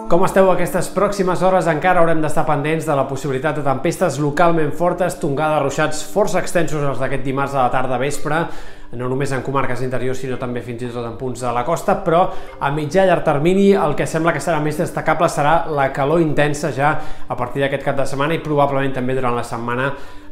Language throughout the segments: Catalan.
Com esteu aquestes pròximes hores? Encara haurem d'estar pendents de la possibilitat de tempestes localment fortes, tongada de ruixats força extensos els d'aquest dimarts a la tarda vespre, no només en comarques interiors, sinó també fins i tot en punts de la costa, però a mitjà i llarg termini el que sembla que serà més destacable serà la calor intensa ja a partir d'aquest cap de setmana i probablement també durant la setmana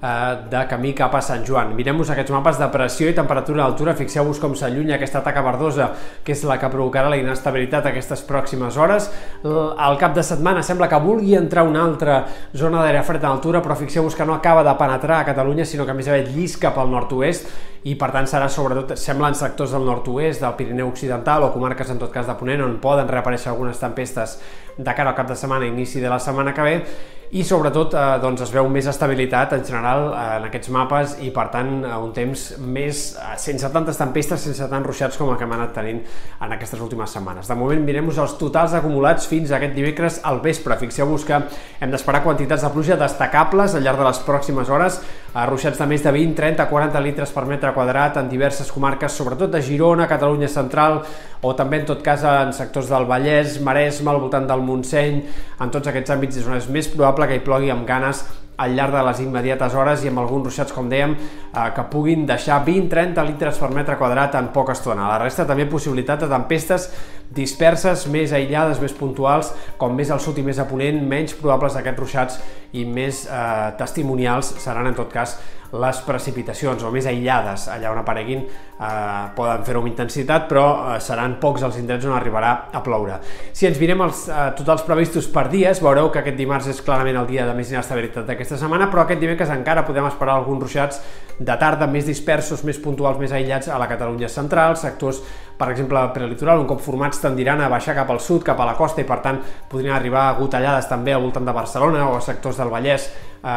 de camí cap a Sant Joan. Mirem-vos aquests mapes de pressió i temperatura d'altura, fixeu-vos com s'allunya aquesta taca verdosa, que és la que provocarà la inestabilitat aquestes pròximes hores. Al cap de setmana sembla que vulgui entrar una altra zona d'aire fred en altura, però fixeu-vos que no acaba de penetrar a Catalunya, sinó que més aviat llisca pel nord-oest i per tant serà sobretot, sembla, en sectors del nord-oest, del Pirineu Occidental o comarques en tot cas de Ponent, on poden reaparèixer algunes tempestes de cara al cap de setmana i inici de la setmana que ve, i sobretot es veu més estabilitat en general en aquests mapes i per tant un temps més sense tantes tempestes, sense tants ruixats com el que hem anat tenint en aquestes últimes setmanes. De moment mirem-vos els totals acumulats fins a aquest dimecres al vespre. Fixeu-vos que hem d'esperar quantitats de pluja destacables al llarg de les pròximes hores, ruixats de més de 20, 30, 40 litres per metre quadrat en diverses comarques, sobretot de Girona, Catalunya central, o també en tot cas en sectors del Vallès, Maresme, al voltant del Montseny. En tots aquests àmbits és on és més probable que hi plogui amb ganes al llarg de les immediates hores i amb alguns ruixats, com dèiem, que puguin deixar 20-30 litres per metre quadrat en poca estona. A la resta també possibilitat de tempestes disperses, més aïllades, més puntuals, com més al sud i més a ponent, menys probables aquests ruixats i més testimonials seran en tot cas les precipitacions, o més aïllades, allà on apareguin poden fer-ho amb intensitat, però seran pocs els indrets on arribarà a ploure. Si ens mirem els totals previstos per dies, veureu que aquest dimarts és clarament el dia de més inestabilitat d'aquesta setmana, però aquest dimecres encara podem esperar alguns ruixats de tarda més dispersos, més puntuals, més aïllats a la Catalunya central, sectors, per exemple, al prelitoral, un cop formats tendiran a baixar cap al sud, cap a la costa, i per tant podrien arribar a gotellades també al voltant de Barcelona o a sectors del Vallès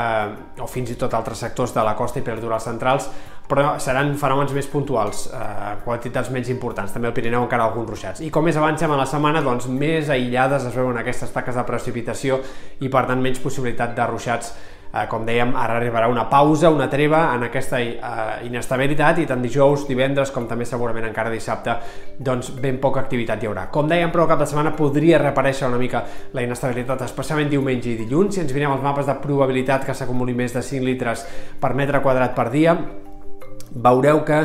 o fins i tot altres sectors de la costa i prelitoral centrals, però seran fenòmens més puntuals, quantitats menys importants, també al Pirineu encara alguns ruixats. I com més avancem a la setmana, doncs més aïllades es veuen aquestes taques de precipitació i per tant menys possibilitat de ruixats. Com dèiem, ara arribarà una pausa, una treva en aquesta inestabilitat i tant dijous, divendres, com també segurament encara dissabte, doncs ben poca activitat hi haurà. Com dèiem, però al cap de setmana podria reaparèixer una mica la inestabilitat, especialment diumenge i dilluns. Si ens mirem els mapes de probabilitat que s'acumuli més de 5 litres per metre quadrat per dia, veureu que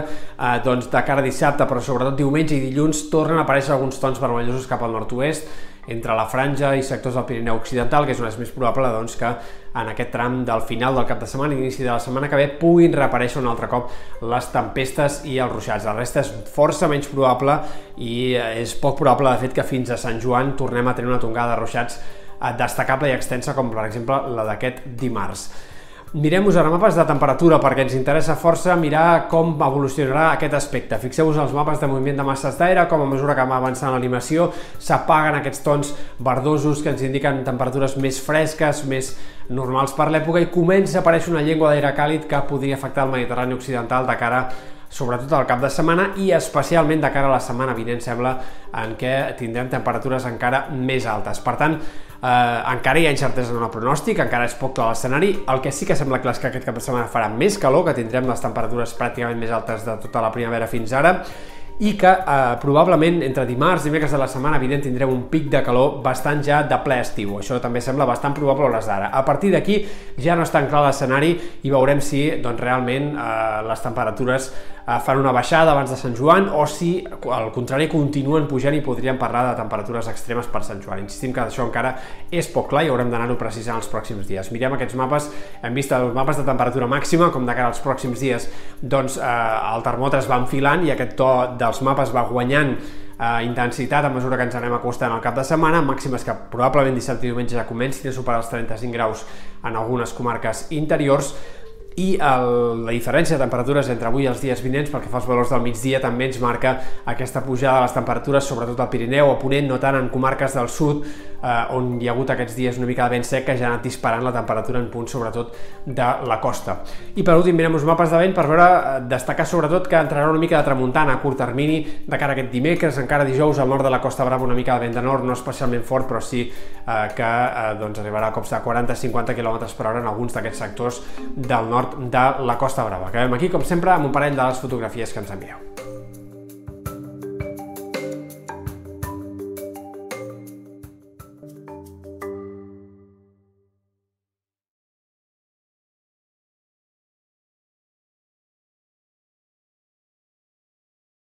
de cara a dissabte, però sobretot diumenge i dilluns, tornen a aparèixer alguns tons vermellosos cap al nord-oest, entre la franja i sectors del Pirineu Occidental, que és on és més probable que en aquest tram del final del cap de setmana i inici de la setmana que ve puguin reaparèixer un altre cop les tempestes i els ruixats. La resta és força menys probable i és poc probable, de fet, que fins a Sant Joan tornem a tenir una tongada de ruixats destacable i extensa, com per exemple la d'aquest dimarts. Mirem-vos ara mapes de temperatura perquè ens interessa força mirar com evolucionarà aquest aspecte. Fixeu-vos els mapes de moviment de masses d'aire, com a mesura que va avançant l'animació s'apaguen aquests tons verdosos que ens indiquen temperatures més fresques, més normals per l'època, i comença a aparèixer una llengua d'aire càlid que podria afectar el Mediterrani occidental de cara sobretot al cap de setmana i especialment de cara a la setmana vinent, sembla, en què tindrem temperatures encara més altes. Per tant, encara hi ha incertesa en el pronòstic, encara és poc clar l'escenari. El que sí que sembla clar és que aquest cap de setmana farà més calor, que tindrem les temperatures pràcticament més altes de tota la primavera fins ara, i que probablement entre dimarts i dimecres de la setmana vinent tindrem un pic de calor bastant ja de ple estiu. Això també sembla bastant probable a hores d'ara. A partir d'aquí ja no és tan clar l'escenari i veurem si realment les temperatures fan una baixada abans de Sant Joan o si, al contrari, continuen pujant i podríem parlar de temperatures extremes per Sant Joan. Insistim que això encara és poc clar i haurem d'anar-ho precisant els pròxims dies. Mirem aquests mapes, hem vist els mapes de temperatura màxima, com de cara als pròxims dies, doncs el termòmetre es va enfilant i aquest to dels mapes va guanyant intensitat a mesura que ens anem acostant al cap de setmana, màximes que probablement dissabte i diumenge ja comencin a superar els 35 graus en algunes comarques interiors, i la diferència de temperatures entre avui i els dies vinents, perquè fa els valors del migdia, també ens marca aquesta pujada de les temperatures, sobretot al Pirineu o Ponent, no tant en comarques del sud, on hi ha hagut aquests dies una mica de vent sec que ja ha anat disparant la temperatura en punts, sobretot de la costa. I per últim mirem els mapes de vent per veure, destacar sobretot que entrarà una mica de tramuntana a curt termini de cara a aquest dimecres, encara dijous al nord de la Costa Brava una mica de vent de nord, no especialment fort, però sí que arribarà a cops de 40-50 km per hora en alguns d'aquests sectors del nord de la Costa Brava. Acabem aquí, com sempre, amb un parell de les fotografies que ens envieu.